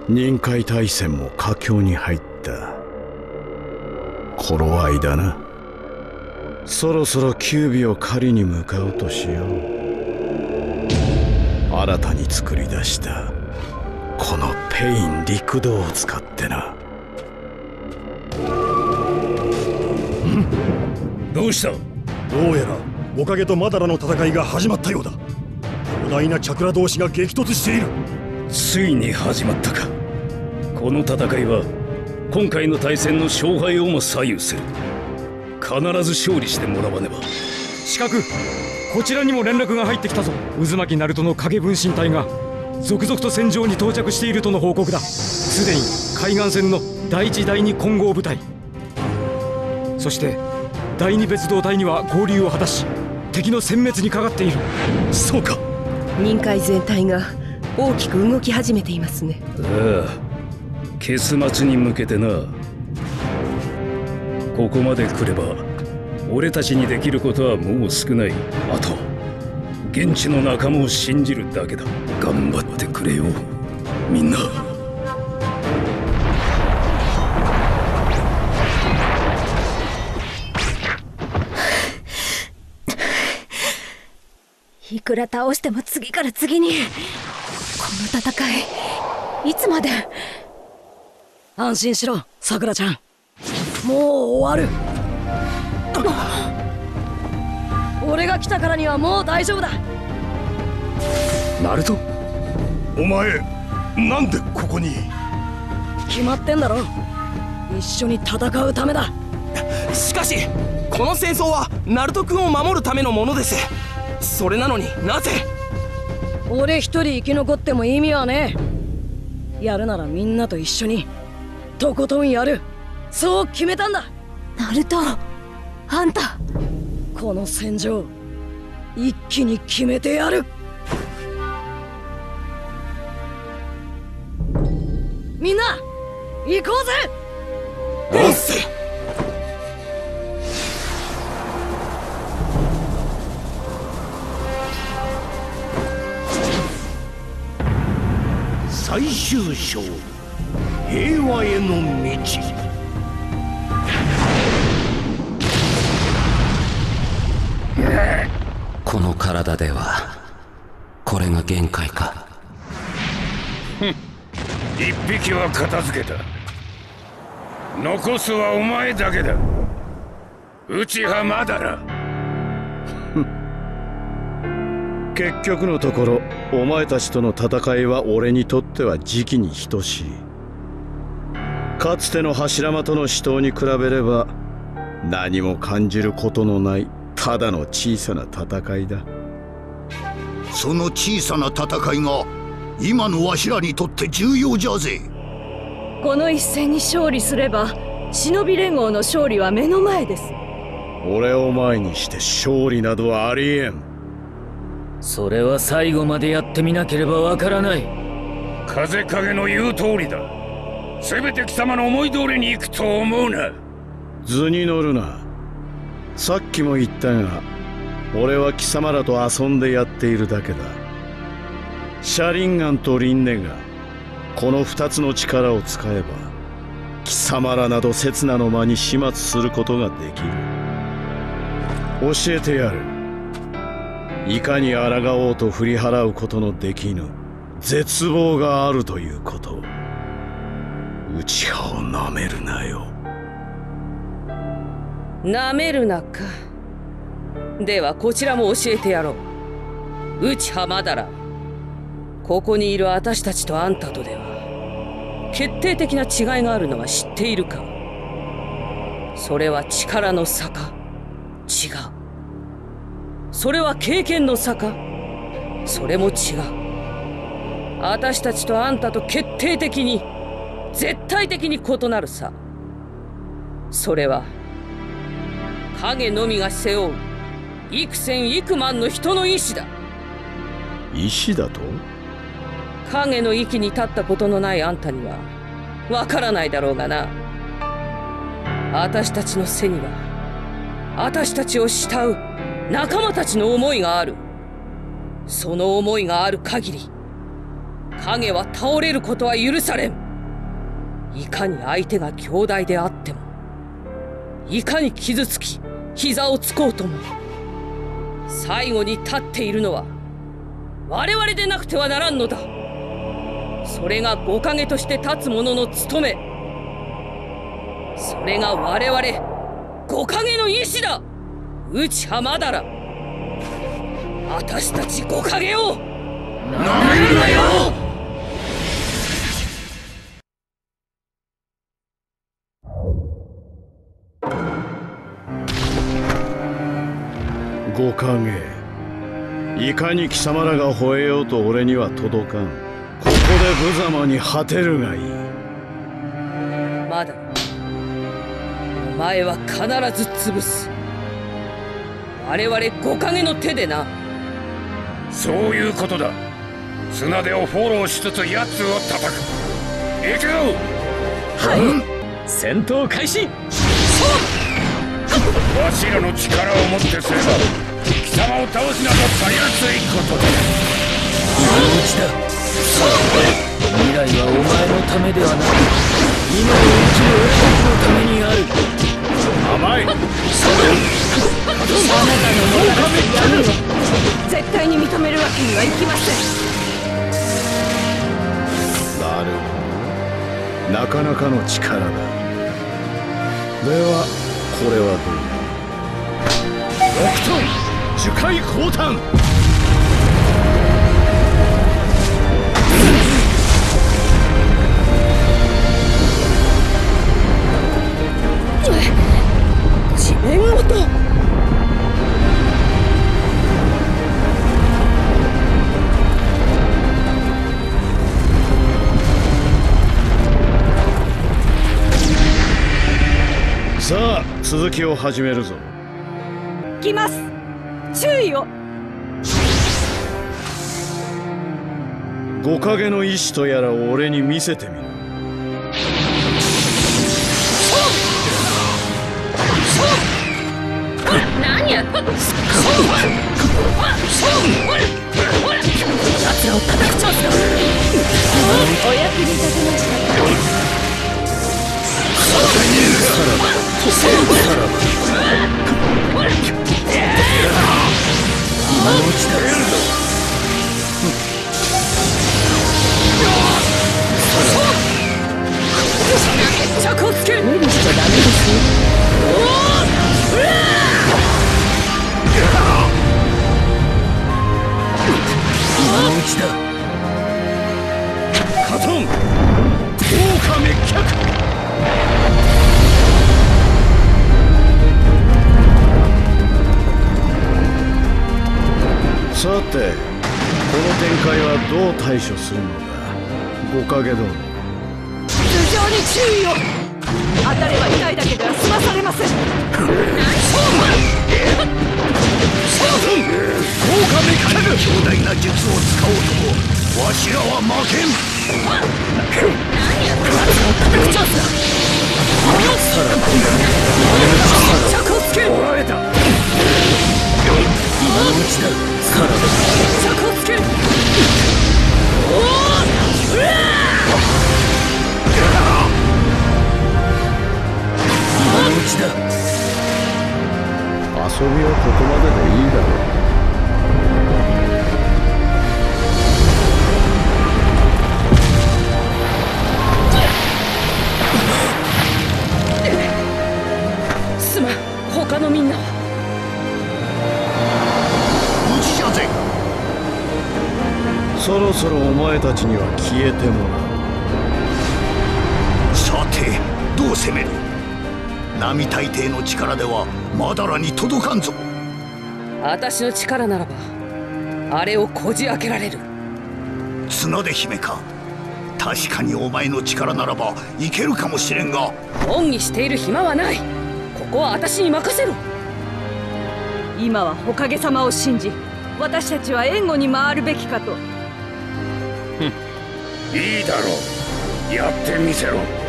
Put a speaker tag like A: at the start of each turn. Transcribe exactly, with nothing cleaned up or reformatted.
A: 臨海大戦も佳境に入った頃合いだな。そろそろ九尾を狩りに向かうとしよう。新たに作り出したこのペイン陸道を使ってな。
B: どうした？
C: どうやらおかげとマダラの戦いが始まったようだ。巨大なチャクラ同士が激突している。
B: ついに始まったか。この戦いは今回の対戦の勝敗をも左右する。必ず勝利してもらわねば。
D: 刺客、こちらにも連絡が入ってきたぞ。渦巻ナルトの影分身隊が続々と戦場に到着しているとの報告だ。すでに海岸線の第一第二混合部隊、そして第二別動隊には合流を果たし、敵の殲滅にかかっている。
B: そうか。
E: 臨海全体が大きく動き始めていますね。
B: ああ、結末に向けてな。ここまで来れば俺たちにできることはもう少ない。あと現地の仲間を信じるだけだ。頑張ってくれよみんな。
F: いくら倒しても次から次に。この戦いいつまで？
E: 安心しろ、さくらちゃん。もう終わる。俺が来たからにはもう大丈夫だ。
B: ナルト、
C: お前なんでここに？
E: 決まってんだろ。一緒に戦うためだ。
G: しかしこの戦争はナルト君を守るためのものです。それなのになぜ？
E: 俺一人生き残っても意味はねえ。やるならみんなと一緒にとことんやる。そう決めたんだ。
F: ナルト、あんた。
E: この戦場一気に決めてやる。みんな行こうぜ。
G: おっせ。
B: 最終章、平和への道。
H: この体ではこれが限界か。
B: 一匹は片付けた。残すはお前だけだ。内葉マダラ。
A: 結局のところお前たちとの戦いは俺にとっては時期に等しい。かつての柱間との死闘に比べれば何も感じることのないただの小さな戦いだ。
I: その小さな戦いが今のわしらにとって重要じゃぜ。
E: この一戦に勝利すれば忍び連合の勝利は目の前です。
A: 俺を前にして勝利などはありえん。
J: それは最後までやってみなければわからない。
B: 風影の言う通りだ。せめて貴様の思い通りに行くと思うな。
A: 図に乗るな。さっきも言ったが俺は貴様らと遊んでやっているだけだ。シャリンガンとリンネがこの二つの力を使えば貴様らなど刹那の間に始末することができる。教えてやる。いかに抗おうと振り払うことのできぬ絶望があるということ。内葉をなめるなよ。
E: なめるなか。ではこちらも教えてやろう。内葉マダラ、ここにいる私たちとあんたとでは決定的な違いがあるのは知っているか。それは力の差か。違う。それは経験の差か。それも違う。私たちとあんたと決定的に絶対的に異なるさ。それは影のみが背負う幾千幾万の人の意志だ。
A: 意志だと？
E: 影の域に立ったことのないあんたにはわからないだろうがな。私たちの背には私たちを慕う仲間たちの思いがある。その思いがある限り影は倒れることは許されん。いかに相手が強大であっても、いかに傷つき膝をつこうとも、最後に立っているのは我々でなくてはならんのだ。それが五影として立つ者の務め、それが我々五影の意志だ。内浜だら、私たち五影をなめるなよ。
A: 五影、いかに貴様らが吠えようと俺には届かん。ここで無様に果てるがいい。
E: まだお前は必ず潰す。我々五影の手でな。
B: そういうことだ。綱手をフォローしつつ奴を叩く。行くぞ。
J: はい、戦闘開始。
B: わしらの力をもってすれば貴様を倒すなどたやすいことだ。
J: 今のうちだ。未来はお前のためではなく、今を生きる俺たちのためにある。
B: 甘い。
F: あなたのもたらす闇を絶対に認めるわけにはいきません。
A: なるほど、なかなかの力だ。ではこれはどうだ。ロクトン樹海降誕。
E: 地面ごと。
A: さあ続きを始めるぞ。
F: 来ます。注意を。
A: 五影の意志とやらを俺に見せてみろ。
E: 何や。奴らを叩くチャンスだ。
F: お役に立てましたか。
J: 今のうちだ。
E: 着をつける。
F: 無理しちゃダメですよ。
J: 今のうちだ。
A: カトン豪華滅却。さて、この展開はどう対処するのだ、五影殿。
F: 頭上に注意を。当たれば痛いだけでは済まされません。
I: 豪華滅却。強大な術を使おうともわしらは負けん。
E: 着をつける。
J: 今のうちだ。さらば
E: 着をつける。
J: 今のうちだ。
A: 遊びはここまででいいだろう。
E: すまん、他のみんなは。
I: 無事じゃぜ。
A: そろそろお前たちには消えてもらう。
I: さてどう攻める。並大抵の力ではマダラに届かんぞ。
E: 私の力ならばあれをこじ開けられる。
I: 綱手姫か。確かにお前の力ならばいけるかもしれんが。
E: 恩義している暇はない。ここは私に任せろ。
F: 今は火影様を信じ、私たちは援護に回るべきかと。
B: いいだろう、やってみせろ。